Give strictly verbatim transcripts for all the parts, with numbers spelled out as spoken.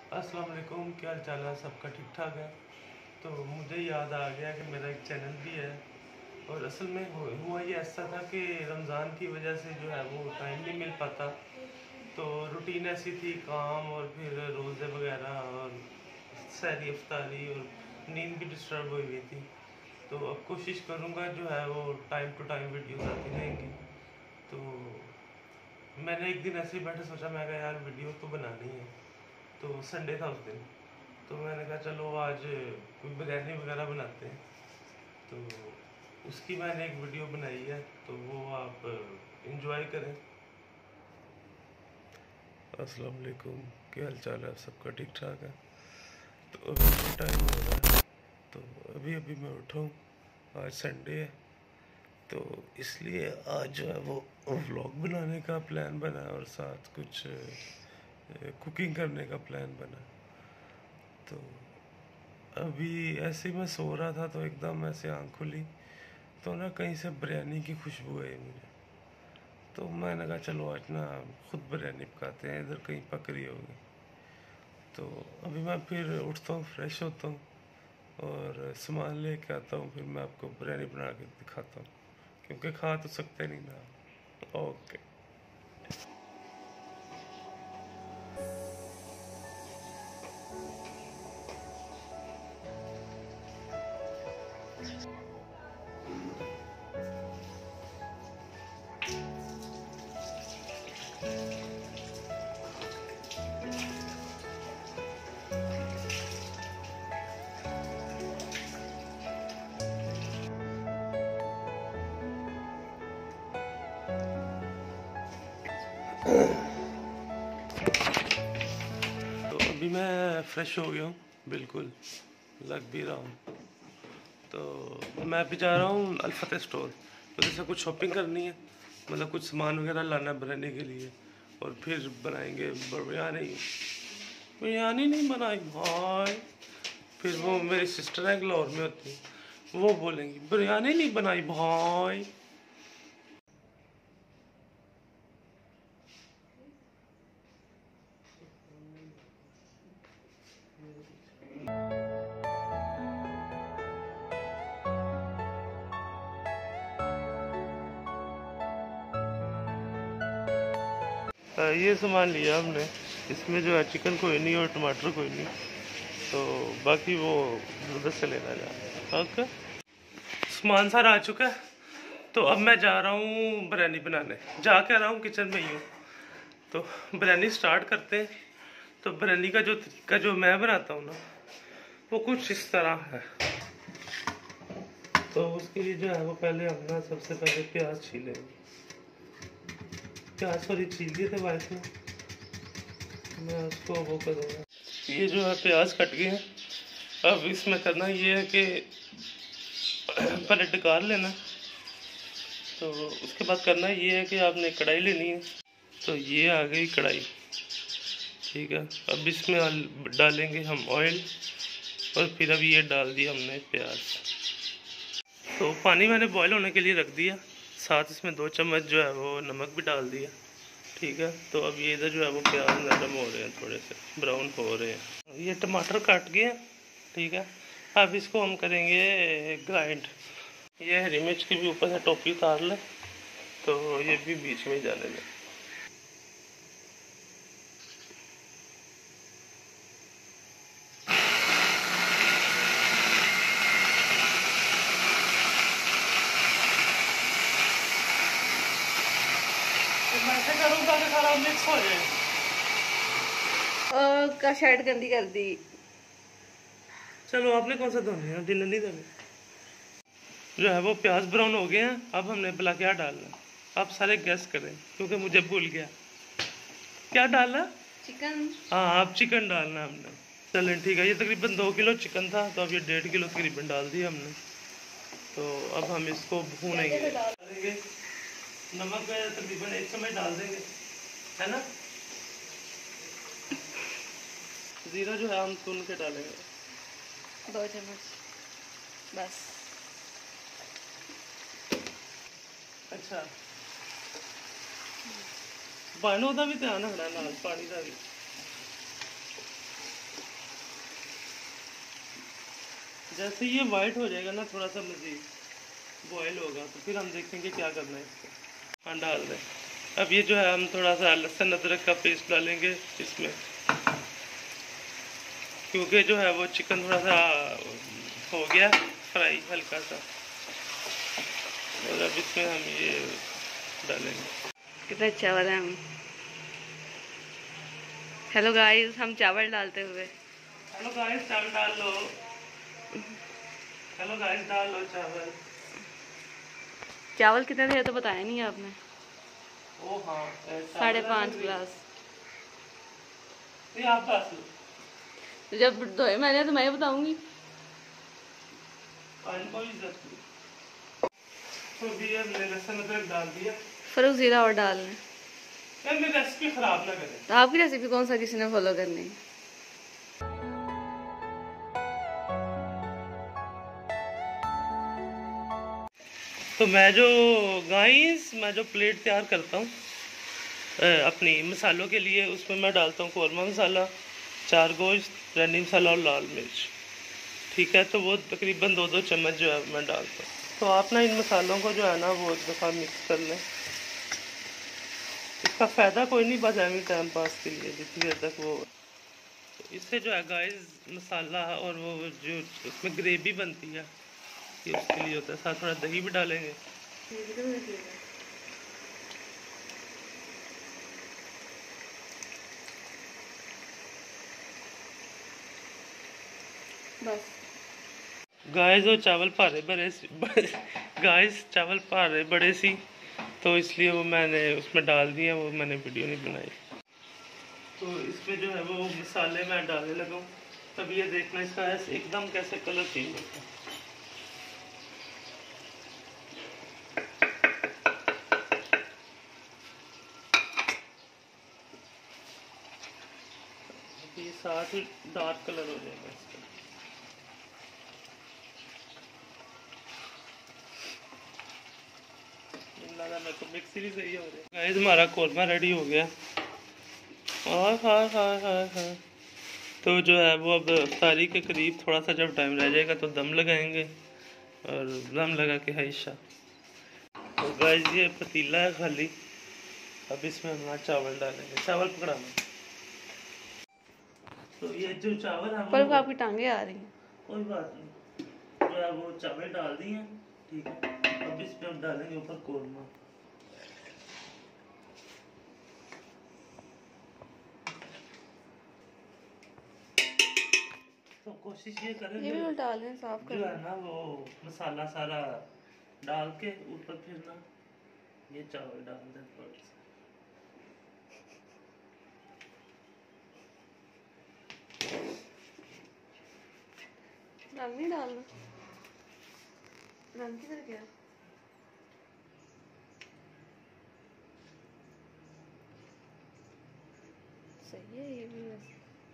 अस्सलाम वालेकुम, क्या हाल चाल है? सबका ठीक ठाक है। तो मुझे याद आ गया कि मेरा एक चैनल भी है। और असल में हु- हुआ ये ऐसा था कि रमज़ान की वजह से जो है वो टाइम नहीं मिल पाता। तो रूटीन ऐसी थी, काम और फिर रोज़े वगैरह और सहरी अफ्तारी और नींद भी डिस्टर्ब हुई हुई थी। तो अब कोशिश करूँगा जो है वो टाइम टू टाइम वीडियोस आती रहेंगी। तो मैंने एक दिन ऐसे ही बैठे सोचा, मैं कहा यार वीडियो तो बनानी है। तो संडे था उस दिन, तो मैंने कहा चलो आज कोई बिरयानी वगैरह बनाते हैं। तो उसकी मैंने एक वीडियो बनाई है, तो वो आप इंजॉय करें। अस्सलाम वालेकुम, क्या हाल चाल है? सबका ठीक ठाक है। तो अभी टाइम हो रहा है, तो अभी अभी मैं उठा हूँ। आज संडे है, तो इसलिए आज जो है वो व्लॉग बनाने का प्लान बना और साथ कुछ कुकिंग करने का प्लान बना। तो अभी ऐसे ही मैं सो रहा था तो एकदम ऐसे आँख खुली, तो ना कहीं से बिरयानी की खुशबू आई मुझे। तो मैंने कहा चलो आज ना खुद बिरयानी पकाते हैं, इधर कहीं पक रही होगी। तो अभी मैं फिर उठता हूँ, फ्रेश होता हूँ और सामान लेके आता हूँ, फिर मैं आपको बिरयानी बना के दिखाता हूँ, क्योंकि खा तो सकते नहीं ना। ओके। तो अभी मैं फ्रेश हो गया हूँ, बिल्कुल लग भी रहा हूँ। तो मैं अभी जा रहा हूँ अल्फतेह स्टोर, तो जैसे कुछ शॉपिंग करनी है, मतलब कुछ सामान वगैरह लाना बनाने के लिए, और फिर बनाएंगे बिरयानी। बिरयानी नहीं बनाई भाई, फिर वो मेरी सिस्टर है लाहौर में होती है, वो बोलेंगी बिरयानी नहीं बनाई भाई। अ, ये सामान लिया हमने, इसमें जो है चिकन कोई नहीं और टमाटर कोई नहीं, तो बाकी वो उधर से लेना जा। ओके, सामान सारा आ चुका है। तो अब मैं जा रहा हूँ बिरयानी बनाने, जा के आ रहा हूँ, किचन में ही हूँ। तो बिरयानी स्टार्ट करते हैं। तो बिरयानी का जो तरीका जो मैं बनाता हूँ ना, वो कुछ इस तरह है। तो उसके लिए जो है वो पहले हम ना सबसे पहले प्याज छीलेंगे। प्याज सॉरी छील दिए थे वाइफ ने, मैं उसको वो करूँगा। ये जो है प्याज कट गए हैं। अब इसमें करना ये है कि पहले डकार लेना। तो उसके बाद करना ये है कि आपने कढ़ाई लेनी है। तो ये आ गई कढ़ाई, ठीक है। अब इसमें डालेंगे हम ऑयल, और फिर अब ये डाल दिया हमने प्याज। तो पानी मैंने बॉईल होने के लिए रख दिया, साथ इसमें दो चम्मच जो है वो नमक भी डाल दिया, ठीक है। तो अब ये इधर जो है वो प्याज नरम हो रहे हैं, थोड़े से ब्राउन हो रहे हैं। ये टमाटर काट गए, ठीक है। अब इसको हम करेंगे ग्राइंड। ये हरी मिर्च की भी ऊपर से टोपी उतार लें, तो ये भी बीच में जाने दें। ऐसे करूँगा कि सारा मिक्स हो जाए। का शर्ट गंदी कर दी। चलो, आपने कौन सा धोनी है? दिल नहीं धोनी। जो है वो प्याज ब्राउन हो गए हैं। अब हमने भला क्या डालना, आप सारे गैस करें, क्योंकि मुझे भूल गया क्या डालना। चिकन। हाँ, आप चिकन डालना हमने। चलें ठीक है, ये तकरीबन दो किलो चिकन था, तो अब ये डेढ़ किलो तकरीबन डाल दिया हमने। तो अब हम इसको भूनेंगे। डालेंगे नमक तकरीबन एक चम्मच डाल देंगे, है ना। जीरा जो है हम सुन के डालेंगे, दो चम्मच बस। अच्छा, पानी का भी ध्यान रखना, नाल पानी का भी। जैसे ये वाइट हो जाएगा ना, थोड़ा सा मज़ीद बॉयल होगा, तो फिर हम देखेंगे क्या करना है इसको। हाँ डाल दें। अब ये जो है हम थोड़ा सा लहसुन अदरक का पेस्ट डालेंगे इसमें, क्योंकि जो है वो चिकन थोड़ा सा हो गया फ्राई हल्का सा, और अब इसमें हम ये डालेंगे। कितना चावल है हम। हेलो गाइस, हम चावल डालते हुए। हेलो गाइस, चावल डाल लो। हेलो गाइस, डाल लो चावल। चावल कितने थे तो बताया नहीं आपने। ओ हाँ, साढ़े पाँच गिलास। ये आप बस लो। तो जब धोए मैंने तो मैं बताऊंगी। पानी को इज्जत की। तो भी हमने लहसुन अदरक डाल दिया। फिर जीरा और डाल लें। यार मेरी रेसिपी खराब ना करें। तो आपकी रेसिपी कौन सा किसी ने फॉलो करनी है? तो मैं जो गाइस मैं जो प्लेट तैयार करता हूँ अपनी मसालों के लिए, उसमें मैं डालता हूँ कौरमा मसाला, चार गोश्त, बिरयानी मसाला और लाल मिर्च। ठीक है, तो वो तकरीबन दो दो चम्मच जो है मैं डालता हूँ। तो आप ना इन मसालों को जो है ना वो एक दफ़ा मिक्स कर लें। इसका फ़ायदा कोई नहीं, बस एवं टाइम पास के लिए जितनी देर तक वो। तो इससे जो है गाइस मसाला और वो जो उसमें ग्रेवी बनती है ये उसके लिए होता है। साथ थोड़ा दही भी डालेंगे। बस गाइस वो चावल भारे बड़े सी गाइस चावल भारे बड़े सी, तो इसलिए वो मैंने उसमें डाल दिया, वो मैंने वीडियो नहीं बनाई। तो इसमें जो है वो मसाले मैं डालने लगा हूँ। तब ये देखना इसका एकदम कैसे कलर चेंज होता है। ये साथ ही डार्क कलर हो जाएगा इसका। मेरे को मिक्सी भी सही हो रही है। गाइस हमारा कौरमा रेडी हो गया। और हाँ हाँ हाँ हाँ तो जो है वो अब इफ्तारी के करीब थोड़ा सा जब टाइम रह जाएगा तो दम लगाएंगे, और दम लगा के हाइशा। तो गाइस ये पतीला है खाली, अब इसमें हम चावल डालेंगे। चावल पकड़ाना। तो ये जो चावल है पर आपकी टांगे आ रही हैं। कोई बात नहीं, जो है वो चावल डाल दिए। ठीक है, अब इसमें हम डालेंगे ऊपर कौरमा। तो कोशिश ये करें ये भी डाल दें, साफ कर जो है ना वो मसाला सारा डाल के ऊपर फिर ना ये चावल डाल दें थोड़ा सा। रंग नहीं डालना, रंग किधर गया? सही है ये भी वैसे।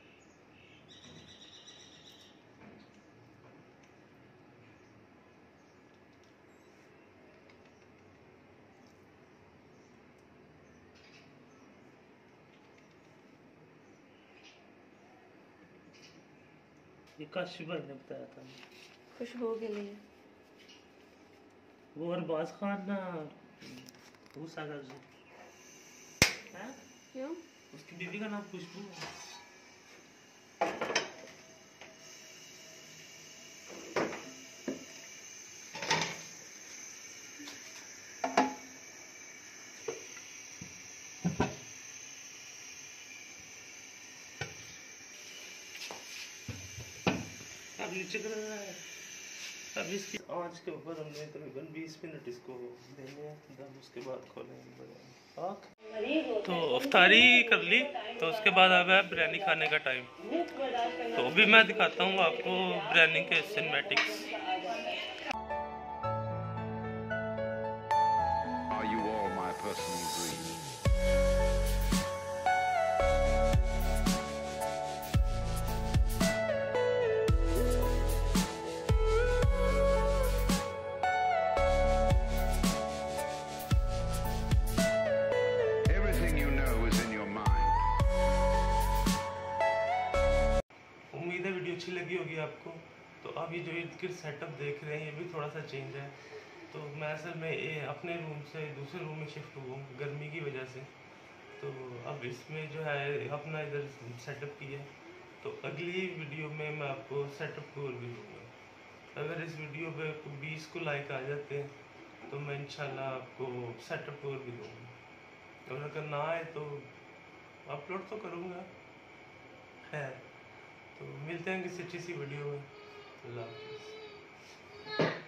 ये काशी भाई ने बताया था खुशबू के लिए। वो अरबाज खान ना भूसा का जो है, क्यों? उसकी बीवी का नाम खुशबू है। अब नीचे कर रहा है। अब इसकी आंच के ऊपर हमने तकरीबन बीस मिनट इसको देने हैं, दम उसके बाद खोलेंगे। तो इफ्तारी कर ली, तो उसके बाद अब है बिरयानी खाने का टाइम। तो अभी मैं दिखाता हूँ आपको बिरयानी के cinematics. Are you all my personal dreams? Everything you know is in your mind. उम्मीद है वीडियो अच्छी लगी होगी आपको। तो अब ये जो इनके सेटअप देख रहे हैं ये भी थोड़ा सा चेंज है। तो मैं असल में ये अपने रूम से दूसरे रूम में शिफ्ट हुआ हूँ गर्मी की वजह से। तो अब इसमें जो है अपना इधर सेटअप किया है। तो अगली वीडियो में मैं आपको सेटअप टूर भी दूँगा। अगर इस वीडियो पे बीस को लाइक आ जाते हैं तो मैं इंशाल्लाह आपको सेटअप टूर भी दूँगा। और अगर ना आए तो अपलोड तो करूँगा है। तो मिलते हैं किसी अच्छी सी वीडियो में। अल्लाह हाफ़िज़।